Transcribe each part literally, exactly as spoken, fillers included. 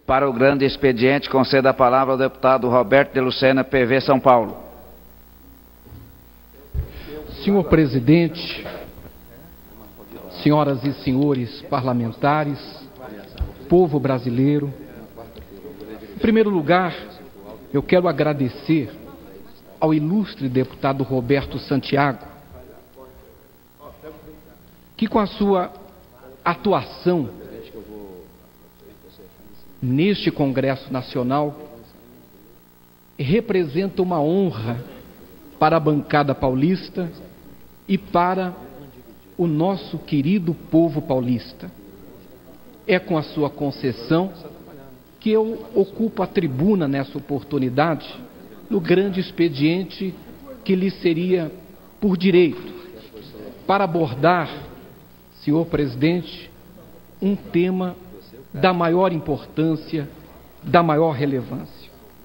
Para o grande expediente, conceda a palavra ao deputado Roberto de Lucena, P V São Paulo. Senhor presidente, senhoras e senhores parlamentares, povo brasileiro, em primeiro lugar, eu quero agradecer ao ilustre deputado Roberto Santiago, que com a sua atuação neste Congresso Nacional representa uma honra para a bancada paulista e para o nosso querido povo paulista. É com a sua concessão que eu ocupo a tribuna nessa oportunidade, no grande expediente que lhe seria por direito, para abordar, senhor presidente, um tema da maior importância, da maior relevância.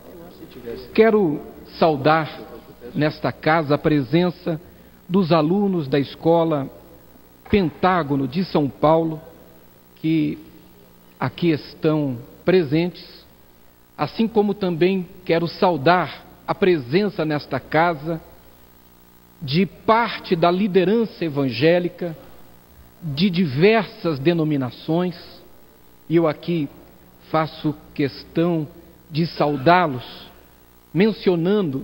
Quero saudar nesta casa a presença dos alunos da Escola Pentágono de São Paulo, que aqui estão presentes, assim como também quero saudar a presença nesta casa de parte da liderança evangélica de diversas denominações, e eu aqui faço questão de saudá-los, mencionando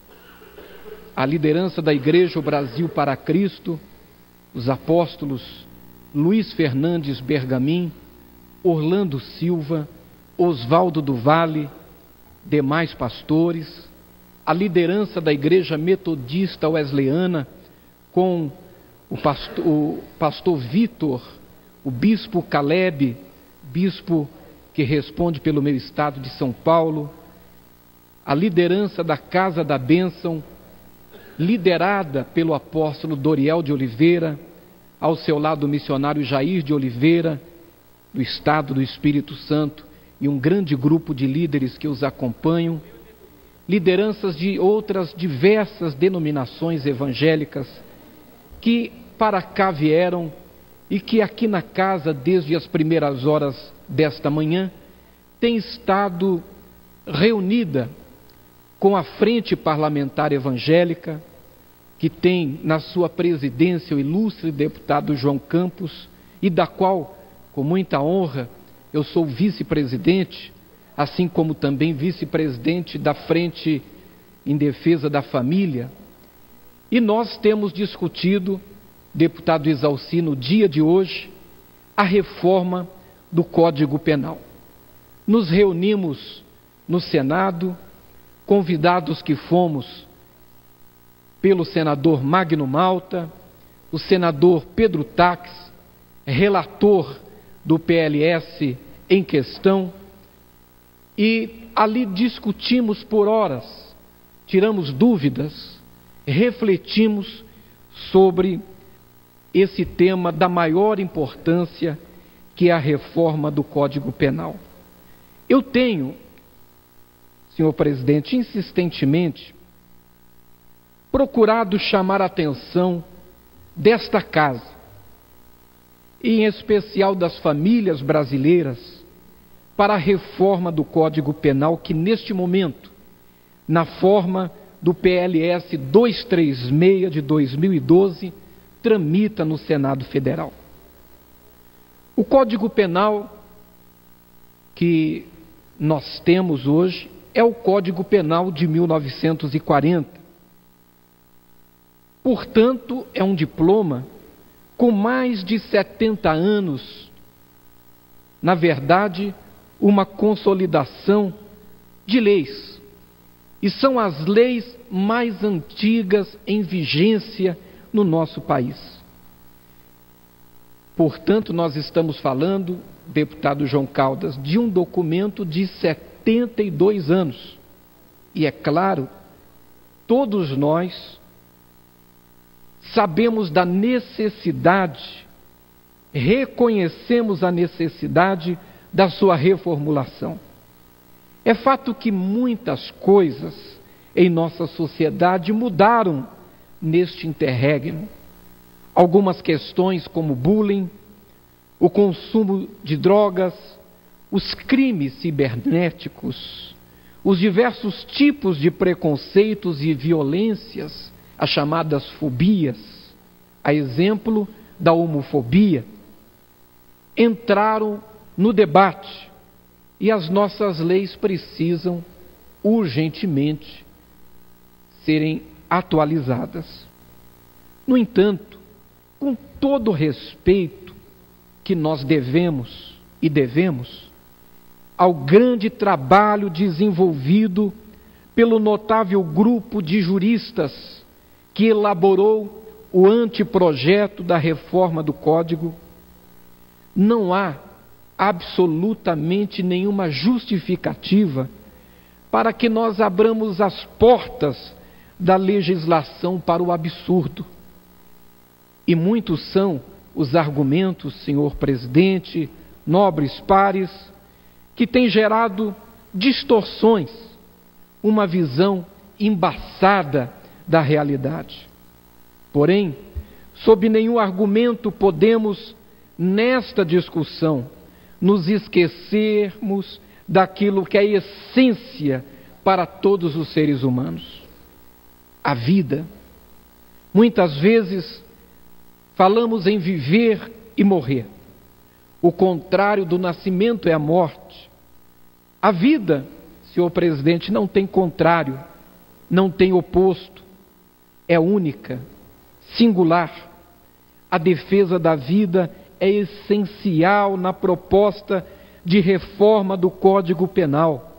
a liderança da Igreja O Brasil para Cristo, os apóstolos Luiz Fernandes Bergamin, Orlando Silva, Oswaldo do Vale, demais pastores, a liderança da Igreja Metodista Wesleyana, com o pastor, o pastor Vitor, o bispo Caleb, bispo que responde pelo meu estado de São Paulo, a liderança da Casa da Bênção, liderada pelo apóstolo Doriel de Oliveira, ao seu lado o missionário Jair de Oliveira, do estado do Espírito Santo, e um grande grupo de líderes que os acompanham, lideranças de outras diversas denominações evangélicas que para cá vieram e que aqui na casa, desde as primeiras horas desta manhã, tem estado reunida com a Frente Parlamentar Evangélica, que tem na sua presidência o ilustre deputado João Campos, e da qual, com muita honra, eu sou vice-presidente, assim como também vice-presidente da Frente em Defesa da Família. E nós temos discutido, deputado Exalci, no dia de hoje, a reforma do Código Penal. Nos reunimos no Senado, convidados que fomos pelo senador Magno Malta, o senador Pedro Tax, relator do P L S em questão, e ali discutimos por horas, tiramos dúvidas, refletimos sobre esse tema da maior importância, que é a reforma do Código Penal. Eu tenho, senhor presidente, insistentemente procurado chamar a atenção desta casa, e em especial das famílias brasileiras, para a reforma do Código Penal que neste momento, na forma do P L S duzentos e trinta e seis de dois mil e doze, tramita no Senado Federal. O Código Penal que nós temos hoje é o Código Penal de mil novecentos e quarenta. Portanto, é um diploma com mais de setenta anos, na verdade, uma consolidação de leis. E são as leis mais antigas em vigência no nosso país. Portanto, nós estamos falando, deputado João Caldas, de um documento de setenta e dois anos. E é claro, todos nós sabemos da necessidade, reconhecemos a necessidade da sua reformulação. É fato que muitas coisas em nossa sociedade mudaram neste interregno. Algumas questões como bullying, o consumo de drogas, os crimes cibernéticos, os diversos tipos de preconceitos e violências, as chamadas fobias, a exemplo da homofobia, entraram no debate e as nossas leis precisam urgentemente serem atualizadas. No entanto, com todo o respeito que nós devemos e devemos ao grande trabalho desenvolvido pelo notável grupo de juristas que elaborou o anteprojeto da reforma do Código, não há absolutamente nenhuma justificativa para que nós abramos as portas da legislação para o absurdo. E muitos são os argumentos, senhor presidente, nobres pares, que têm gerado distorções, uma visão embaçada da realidade. Porém, sob nenhum argumento podemos, nesta discussão, nos esquecermos daquilo que é a essência para todos os seres humanos: a vida. Muitas vezes falamos em viver e morrer. O contrário do nascimento é a morte. A vida, senhor presidente, não tem contrário, não tem oposto, é única, singular. A defesa da vida é essencial na proposta de reforma do Código Penal.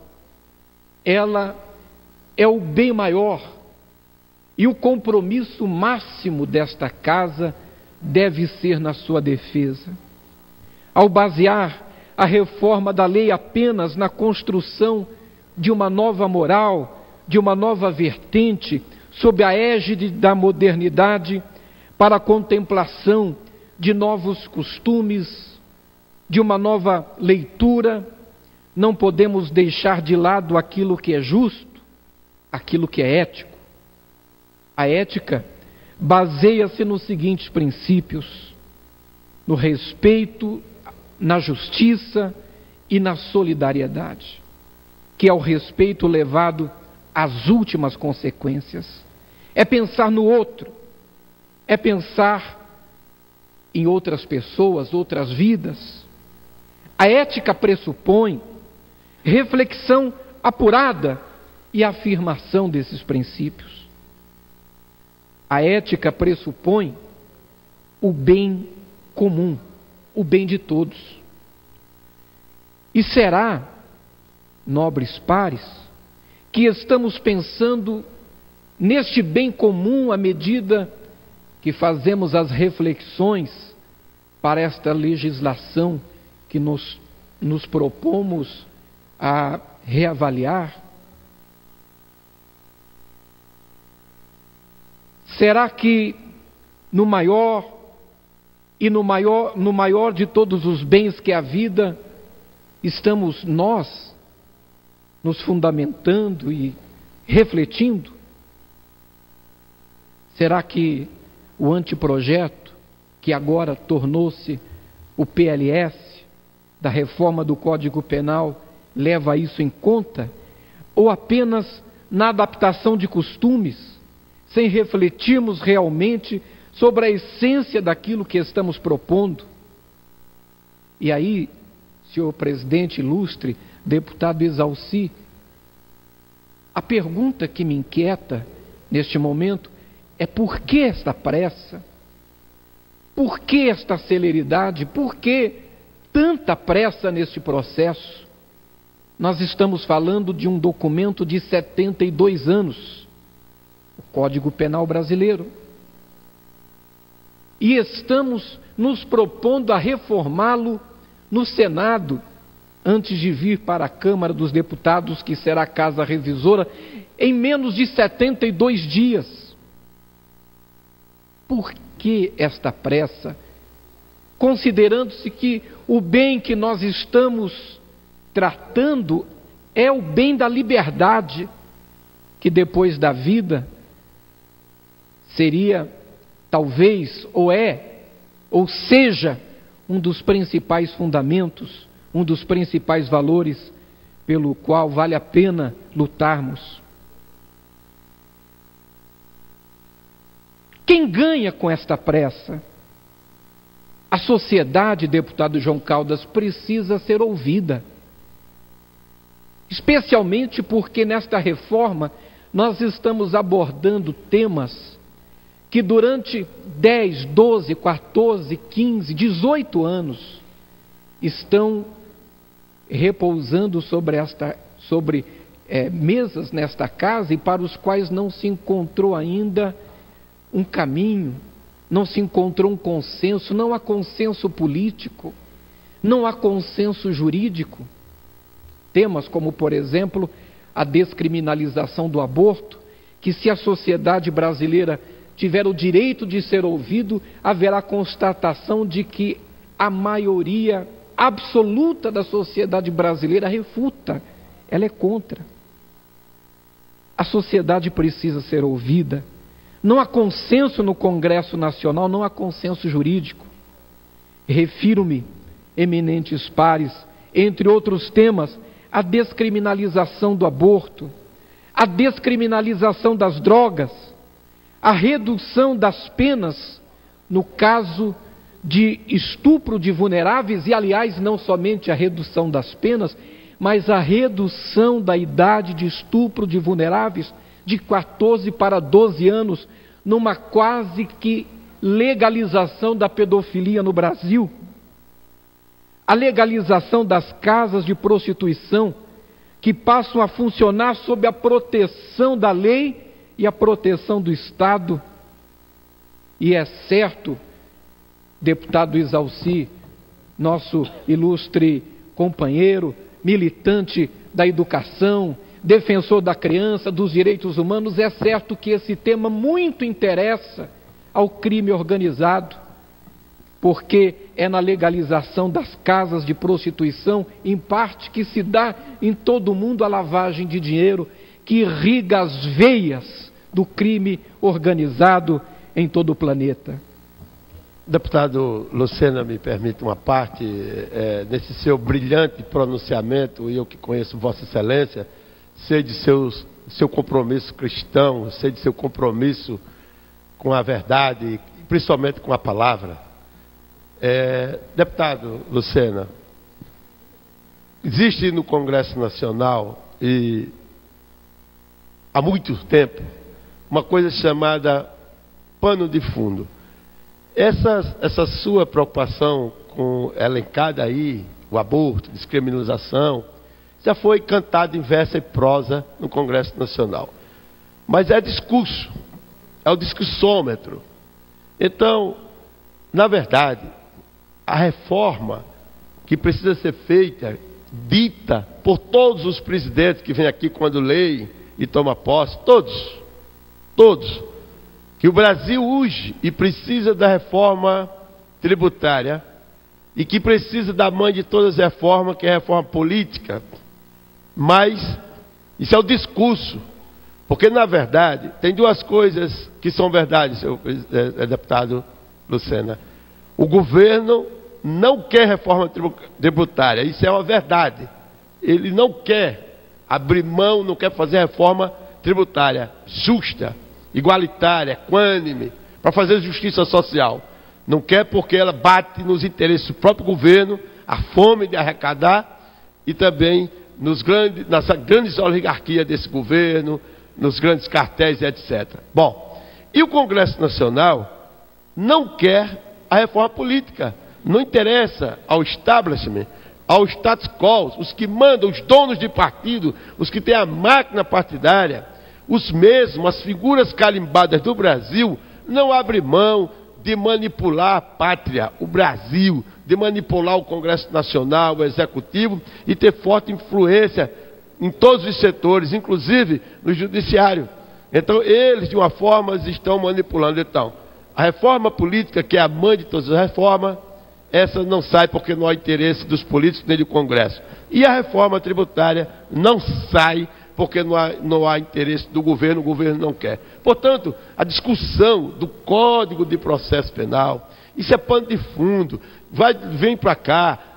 Ela é o bem maior e o compromisso máximo desta casa deve ser na sua defesa. Ao basear a reforma da lei apenas na construção de uma nova moral, de uma nova vertente, sob a égide da modernidade, para a contemplação de novos costumes, de uma nova leitura, não podemos deixar de lado aquilo que é justo, aquilo que é ético. A ética baseia-se nos seguintes princípios: no respeito, na justiça e na solidariedade, que é o respeito levado às últimas consequências. É pensar no outro, é pensar em outras pessoas, outras vidas. A ética pressupõe reflexão apurada e afirmação desses princípios. A ética pressupõe o bem comum, o bem de todos. E será, nobres pares, que estamos pensando neste bem comum à medida que fazemos as reflexões para esta legislação que nos, nos propomos a reavaliar? Será que no maior e no maior, no maior de todos os bens que é a vida, estamos nós nos fundamentando e refletindo? Será que o anteprojeto, que agora tornou-se o P L S, da reforma do Código Penal, leva isso em conta? Ou apenas na adaptação de costumes, sem refletirmos realmente sobre a essência daquilo que estamos propondo? E aí, senhor presidente ilustre, deputado Exalci, a pergunta que me inquieta neste momento é: por que esta pressa? Por que esta celeridade? Por que tanta pressa neste processo? Nós estamos falando de um documento de setenta e dois anos, o Código Penal brasileiro, e estamos nos propondo a reformá-lo no Senado, antes de vir para a Câmara dos Deputados, que será a casa revisora, em menos de setenta e dois dias. Por que esta pressa? Considerando-se que o bem que nós estamos tratando é o bem da liberdade, que depois da vida seria, talvez, ou é, ou seja, um dos principais fundamentos um dos principais valores pelo qual vale a pena lutarmos. Quem ganha com esta pressa? A sociedade, deputado João Caldas, precisa ser ouvida. Especialmente porque nesta reforma nós estamos abordando temas que durante dez, doze, quatorze, quinze, dezoito anos estão repousando sobre, esta, sobre é, mesas nesta casa e para os quais não se encontrou ainda um caminho, não se encontrou um consenso, não há consenso político, não há consenso jurídico. Temas como, por exemplo, a descriminalização do aborto, que se a sociedade brasileira tiver o direito de ser ouvido, haverá constatação de que a maioria absoluta da sociedade brasileira refuta, ela é contra. A sociedade precisa ser ouvida. Não há consenso no Congresso Nacional, não há consenso jurídico. Refiro-me, eminentes pares, entre outros temas, à descriminalização do aborto, à descriminalização das drogas, à redução das penas no caso de estupro de vulneráveis, e aliás, não somente a redução das penas, mas a redução da idade de estupro de vulneráveis de quatorze para doze anos, numa quase que legalização da pedofilia no Brasil. A legalização das casas de prostituição, que passam a funcionar sob a proteção da lei e a proteção do Estado. E é certo, deputado Isalci, nosso ilustre companheiro, militante da educação, defensor da criança, dos direitos humanos, é certo que esse tema muito interessa ao crime organizado, porque é na legalização das casas de prostituição, em parte, que se dá em todo o mundo a lavagem de dinheiro que irriga as veias do crime organizado em todo o planeta. Deputado Lucena, me permite uma parte, é, nesse seu brilhante pronunciamento, e eu que conheço Vossa Excelência, sei de seus, seu compromisso cristão, sei de seu compromisso com a verdade, principalmente com a palavra. É, deputado Lucena, existe no Congresso Nacional, e há muito tempo, uma coisa chamada pano de fundo. Essa, essa sua preocupação com elencada aí, o aborto, descriminalização, já foi cantado em verso e prosa no Congresso Nacional. Mas é discurso, é o discursômetro. Então, na verdade, a reforma que precisa ser feita, dita por todos os presidentes que vêm aqui quando leem e tomam posse, todos, todos, que o Brasil urge e precisa da reforma tributária e que precisa da mãe de todas as reformas, que é a reforma política. Mas isso é o discurso, porque na verdade tem duas coisas que são verdade, senhor deputado Lucena. O governo não quer reforma tributária, isso é uma verdade. Ele não quer abrir mão, não quer fazer reforma tributária justa, igualitária, equânime, para fazer justiça social. Não quer porque ela bate nos interesses do próprio governo, a fome de arrecadar e também nos grandes, nessa grande oligarquia desse governo, nos grandes cartéis, etcétera. Bom, e o Congresso Nacional não quer a reforma política. Não interessa ao establishment, ao status quo, os que mandam, os donos de partido, os que têm a máquina partidária, os mesmos, as figuras carimbadas do Brasil, não abrem mão de manipular a pátria, o Brasil, de manipular o Congresso Nacional, o Executivo, e ter forte influência em todos os setores, inclusive no Judiciário. Então, eles, de uma forma, estão manipulando. Então, a reforma política, que é a mãe de todas as reformas, essa não sai porque não há interesse dos políticos nem do Congresso. E a reforma tributária não sai porque não há, não há interesse do governo, o governo não quer. Portanto, a discussão do Código de Processo Penal, isso é pano de fundo, vai, vem para cá,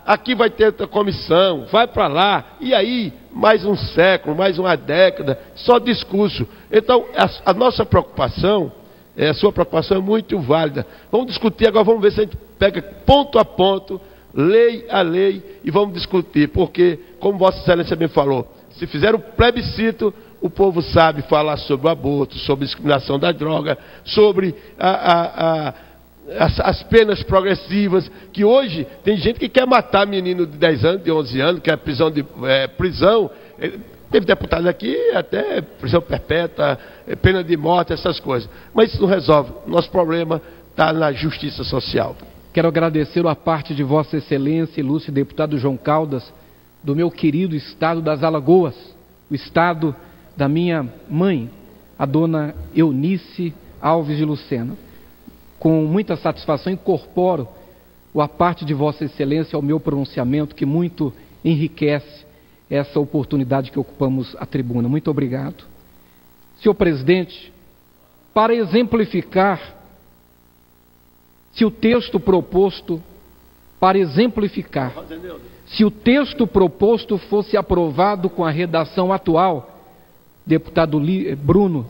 aqui vai ter outra comissão, vai para lá, e aí mais um século, mais uma década, só discurso. Então, a, a nossa preocupação, é, a sua preocupação é muito válida. Vamos discutir agora, vamos ver se a gente pega ponto a ponto, lei a lei, e vamos discutir, porque, como Vossa Excelência bem falou, se fizer o plebiscito, o povo sabe falar sobre o aborto, sobre a discriminação da droga, sobre a, a, a, as, as penas progressivas, que hoje tem gente que quer matar menino de dez anos, de onze anos, que é prisão, de, é, prisão. Teve deputado aqui, até prisão perpétua, pena de morte, essas coisas. Mas isso não resolve. Nosso problema está na justiça social. Quero agradecer a parte de Vossa Excelência, ilustre deputado João Caldas, do meu querido estado das Alagoas, o estado da minha mãe, a dona Eunice Alves de Lucena. Com muita satisfação incorporo a parte de Vossa Excelência ao meu pronunciamento, que muito enriquece essa oportunidade que ocupamos a tribuna. Muito obrigado. Senhor Presidente, para exemplificar, se o texto proposto, para exemplificar, se o texto proposto fosse aprovado com a redação atual, deputado Bruno,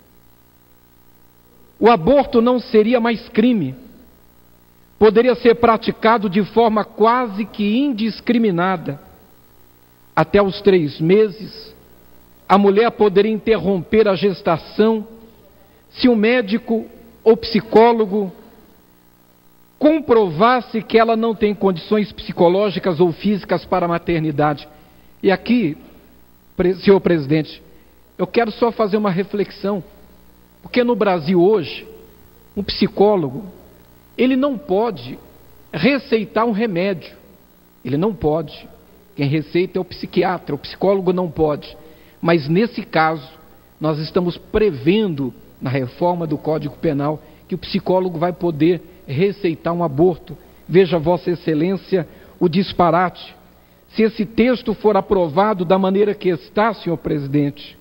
o aborto não seria mais crime, poderia ser praticado de forma quase que indiscriminada. Até os três meses, a mulher poderia interromper a gestação se o médico ou psicólogo comprovasse que ela não tem condições psicológicas ou físicas para a maternidade. E aqui, senhor presidente, eu quero só fazer uma reflexão, porque no Brasil hoje, um psicólogo, ele não pode receitar um remédio, ele não pode. Quem receita é o psiquiatra, o psicólogo não pode. Mas nesse caso, nós estamos prevendo na reforma do Código Penal que o psicólogo vai poder receitar um aborto. Veja, Vossa Excelência, o disparate. Se esse texto for aprovado da maneira que está, senhor presidente,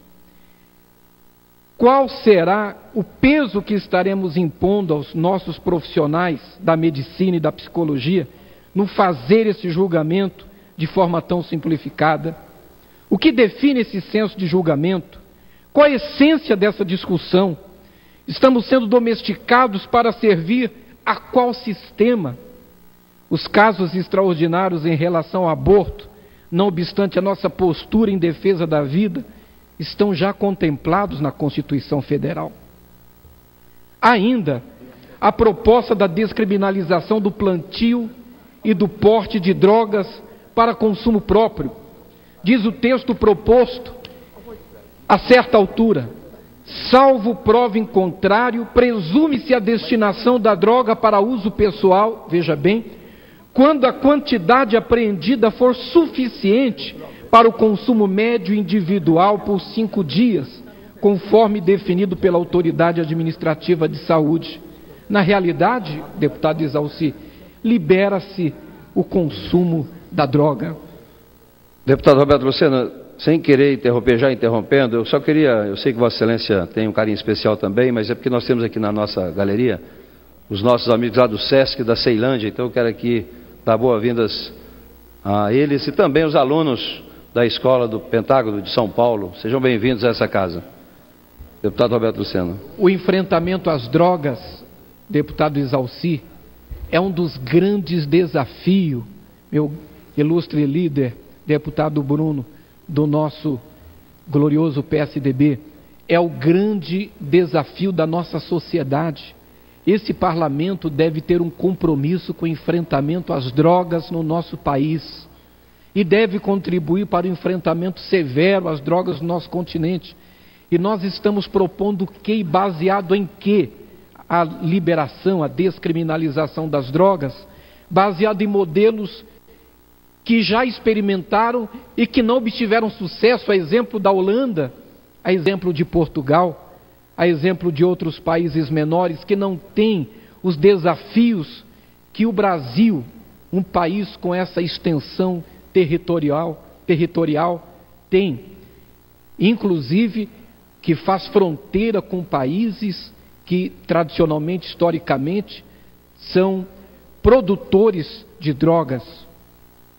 qual será o peso que estaremos impondo aos nossos profissionais da medicina e da psicologia no fazer esse julgamento de forma tão simplificada? O que define esse senso de julgamento? Qual a essência dessa discussão? Estamos sendo domesticados para servir a qual sistema? Os casos extraordinários em relação ao aborto, não obstante a nossa postura em defesa da vida, estão já contemplados na Constituição Federal. Ainda, a proposta da descriminalização do plantio e do porte de drogas para consumo próprio. Diz o texto proposto, a certa altura, salvo prova em contrário, presume-se a destinação da droga para uso pessoal, veja bem, quando a quantidade apreendida for suficiente para o consumo médio individual por cinco dias, conforme definido pela autoridade administrativa de saúde. Na realidade, deputado Exalci, libera-se o consumo da droga. Deputado Roberto Lucena, sem querer interromper, já interrompendo, eu só queria, eu sei que Vossa Excelência tem um carinho especial também, mas é porque nós temos aqui na nossa galeria os nossos amigos lá do Sesc, da Ceilândia, então eu quero aqui dar boas-vindas a eles e também os alunos da Escola do Pentágono de São Paulo. Sejam bem-vindos a essa casa. Deputado Roberto Lucena. O enfrentamento às drogas, deputado Exalci, é um dos grandes desafios, meu ilustre líder, deputado Bruno, do nosso glorioso P S D B, é o grande desafio da nossa sociedade. Esse parlamento deve ter um compromisso com o enfrentamento às drogas no nosso país e deve contribuir para o enfrentamento severo às drogas no nosso continente. E nós estamos propondo que, baseado em que a liberação, a descriminalização das drogas, baseado em modelos que já experimentaram e que não obtiveram sucesso, a exemplo da Holanda, a exemplo de Portugal, a exemplo de outros países menores que não têm os desafios que o Brasil, um país com essa extensão territorial, territorial tem, inclusive que faz fronteira com países que tradicionalmente, historicamente, são produtores de drogas.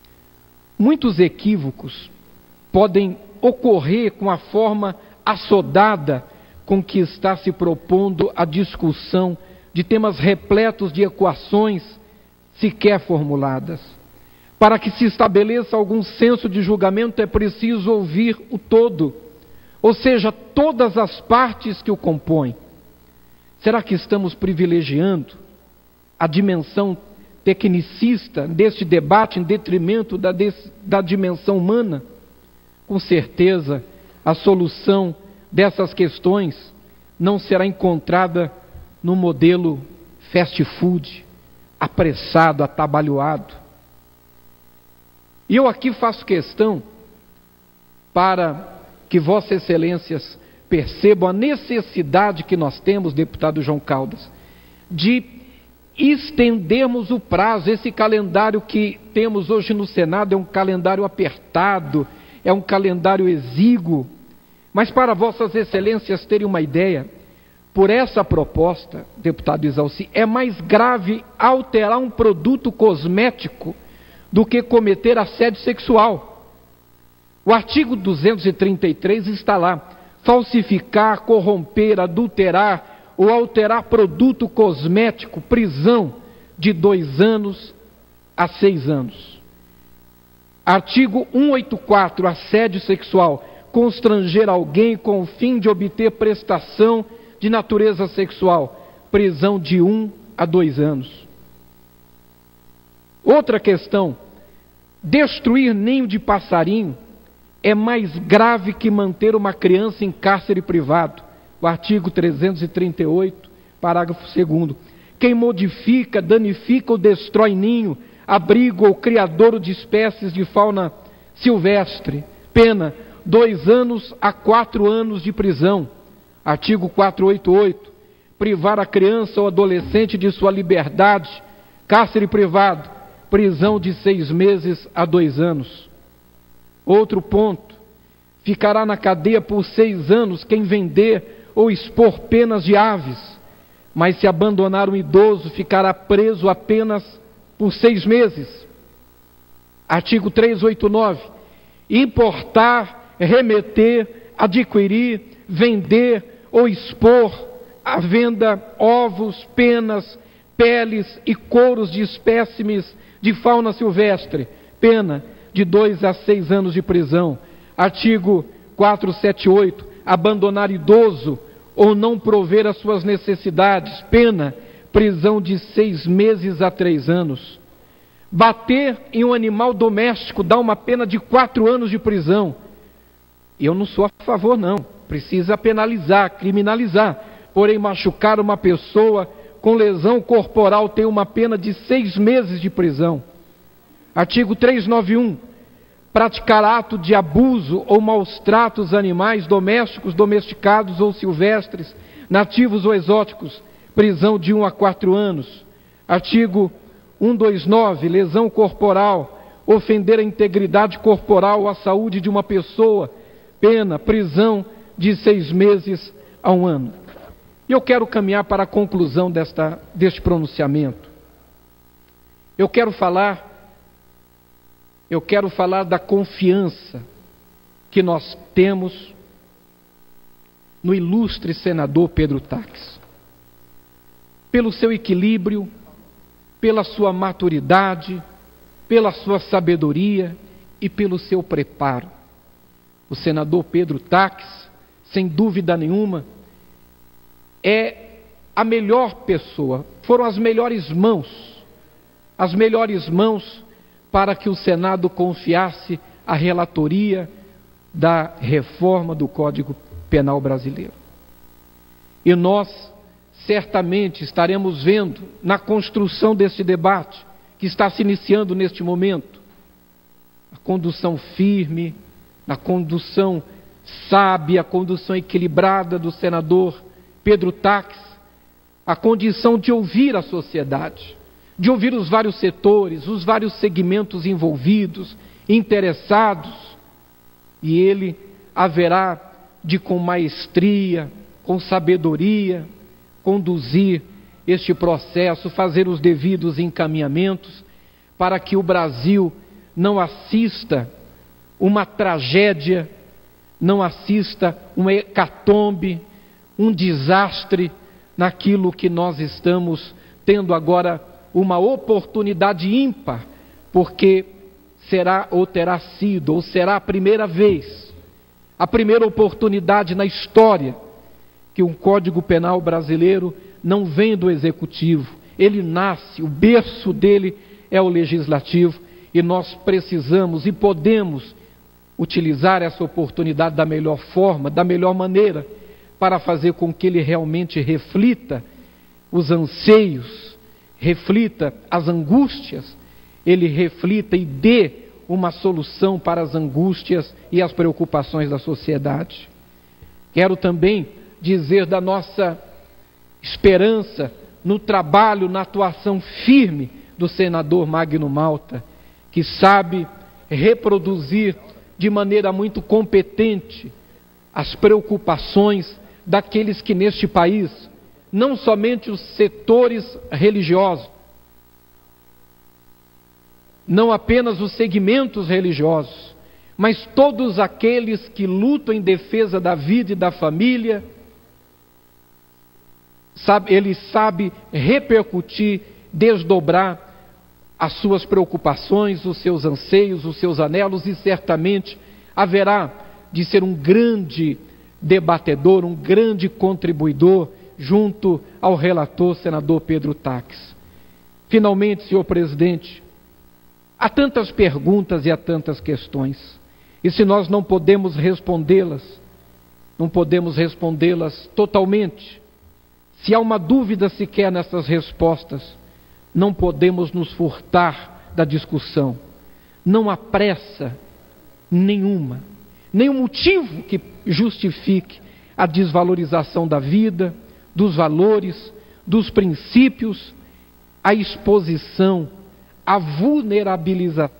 Muitos equívocos podem ocorrer com a forma assodada com que está se propondo a discussão de temas repletos de equações sequer formuladas. Para que se estabeleça algum senso de julgamento é preciso ouvir o todo, ou seja, todas as partes que o compõem. Será que estamos privilegiando a dimensão tecnicista deste debate em detrimento da, da dimensão humana? Com certeza, a solução dessas questões não será encontrada no modelo fast food, apressado, atabalhoado. E eu aqui faço questão para que Vossas Excelências percebam a necessidade que nós temos, deputado João Caldas, de estendermos o prazo. Esse calendário que temos hoje no Senado é um calendário apertado, é um calendário exíguo, mas para Vossas Excelências terem uma ideia, por essa proposta, deputado Exalci, é mais grave alterar um produto cosmético do que cometer assédio sexual. O artigo duzentos e trinta e três está lá: falsificar, corromper, adulterar ou alterar produto cosmético, prisão de dois anos a seis anos. Artigo cento e oitenta e quatro, assédio sexual, constranger alguém com o fim de obter prestação de natureza sexual, prisão de um a dois anos. Outra questão: destruir ninho de passarinho é mais grave que manter uma criança em cárcere privado. O artigo trezentos e trinta e oito, parágrafo segundo. Quem modifica, danifica ou destrói ninho, abrigo ou criadouro de espécies de fauna silvestre, pena dois anos a quatro anos de prisão. Artigo quatrocentos e oitenta e oito. Privar a criança ou adolescente de sua liberdade, cárcere privado, prisão de seis meses a dois anos. Outro ponto: ficará na cadeia por seis anos quem vender ou expor penas de aves, mas se abandonar um idoso, ficará preso apenas por seis meses. Artigo trezentos e oitenta e nove. Importar, remeter, adquirir, vender ou expor à venda ovos, penas, peles e couros de espécimes de fauna silvestre, pena de dois a seis anos de prisão. Artigo quatrocentos e setenta e oito. Abandonar idoso ou não prover as suas necessidades, pena, prisão de seis meses a três anos. Bater em um animal doméstico dá uma pena de quatro anos de prisão. Eu não sou a favor, não. Precisa penalizar, criminalizar. Porém, machucar uma pessoa com lesão corporal tem uma pena de seis meses de prisão. Artigo trezentos e noventa e um. Praticar ato de abuso ou maus tratos a animais domésticos, domesticados ou silvestres, nativos ou exóticos, prisão de um a quatro anos. Artigo cento e vinte e nove. Lesão corporal, ofender a integridade corporal ou a saúde de uma pessoa, pena, prisão de seis meses a um ano. E eu quero caminhar para a conclusão desta, deste pronunciamento. Eu quero falar, eu quero falar da confiança que nós temos no ilustre senador Pedro Taques. Pelo seu equilíbrio, pela sua maturidade, pela sua sabedoria e pelo seu preparo. O senador Pedro Taques, sem dúvida nenhuma, é a melhor pessoa, foram as melhores mãos, as melhores mãos para que o Senado confiasse a relatoria da reforma do Código Penal brasileiro. E nós certamente estaremos vendo na construção deste debate, que está se iniciando neste momento, a condução firme, a condução sábia, a condução equilibrada do senador Pedro Taques, a condição de ouvir a sociedade, de ouvir os vários setores, os vários segmentos envolvidos, interessados, e ele haverá de, com maestria, com sabedoria, conduzir este processo, fazer os devidos encaminhamentos para que o Brasil não assista uma tragédia, não assista uma hecatombe, um desastre naquilo que nós estamos tendo agora uma oportunidade ímpar, porque será ou terá sido, ou será a primeira vez, a primeira oportunidade na história que um Código Penal brasileiro não vem do Executivo, ele nasce, o berço dele é o Legislativo, e nós precisamos e podemos utilizar essa oportunidade da melhor forma, da melhor maneira, para fazer com que ele realmente reflita os anseios, reflita as angústias, ele reflita e dê uma solução para as angústias e as preocupações da sociedade. Quero também dizer da nossa esperança no trabalho, na atuação firme do senador Magno Malta, que sabe reproduzir de maneira muito competente as preocupações daqueles que neste país, não somente os setores religiosos, não apenas os segmentos religiosos, mas todos aqueles que lutam em defesa da vida e da família, sabe, ele sabe repercutir, desdobrar as suas preocupações, os seus anseios, os seus anelos, e certamente haverá de ser um grande debatedor, um grande contribuidor junto ao relator, senador Pedro Taques. Finalmente, senhor presidente, há tantas perguntas e há tantas questões, e se nós não podemos respondê-las, não podemos respondê-las totalmente, se há uma dúvida sequer nessas respostas, não podemos nos furtar da discussão. Não há pressa nenhuma, nenhum motivo que justifique a desvalorização da vida, dos valores, dos princípios, a exposição, a vulnerabilização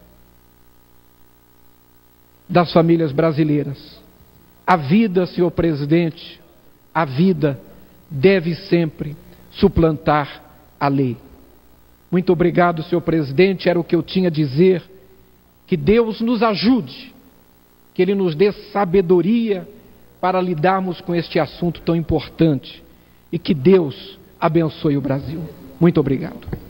das famílias brasileiras. A vida, senhor presidente, a vida deve sempre suplantar a lei. Muito obrigado, senhor presidente, era o que eu tinha a dizer. Que Deus nos ajude, que Ele nos dê sabedoria para lidarmos com este assunto tão importante, e que Deus abençoe o Brasil. Muito obrigado.